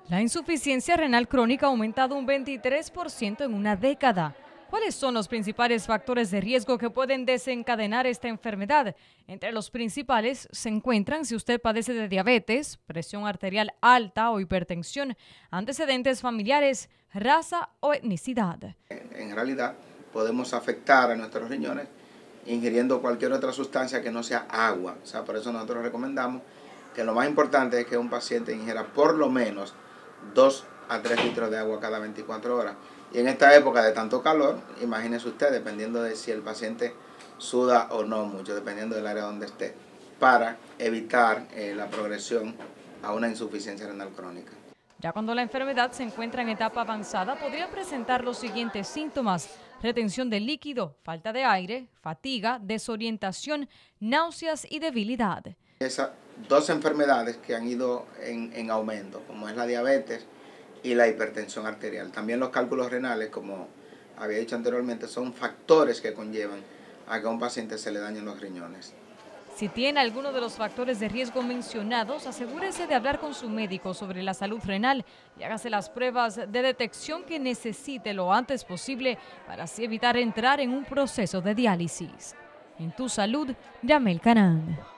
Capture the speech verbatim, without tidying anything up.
La insuficiencia renal crónica ha aumentado un veintitrés por ciento en una década. ¿Cuáles son los principales factores de riesgo que pueden desencadenar esta enfermedad? Entre los principales se encuentran si usted padece de diabetes, presión arterial alta o hipertensión, antecedentes familiares, raza o etnicidad. En realidad podemos afectar a nuestros riñones ingiriendo cualquier otra sustancia que no sea agua. O sea, por eso nosotros recomendamos que lo más importante es que un paciente ingiera por lo menos dos a tres litros de agua cada veinticuatro horas. Y en esta época de tanto calor, imagínese usted, dependiendo de si el paciente suda o no mucho, dependiendo del área donde esté, para evitar eh, la progresión a una insuficiencia renal crónica. Ya cuando la enfermedad se encuentra en etapa avanzada, podría presentar los siguientes síntomas: retención de líquido, falta de aire, fatiga, desorientación, náuseas y debilidad. Esas dos enfermedades que han ido en, en aumento, como es la diabetes y la hipertensión arterial. También los cálculos renales, como había dicho anteriormente, son factores que conllevan a que a un paciente se le dañen los riñones. Si tiene alguno de los factores de riesgo mencionados, asegúrese de hablar con su médico sobre la salud renal y hágase las pruebas de detección que necesite lo antes posible para así evitar entrar en un proceso de diálisis. En Tu Salud, Yamel Canán.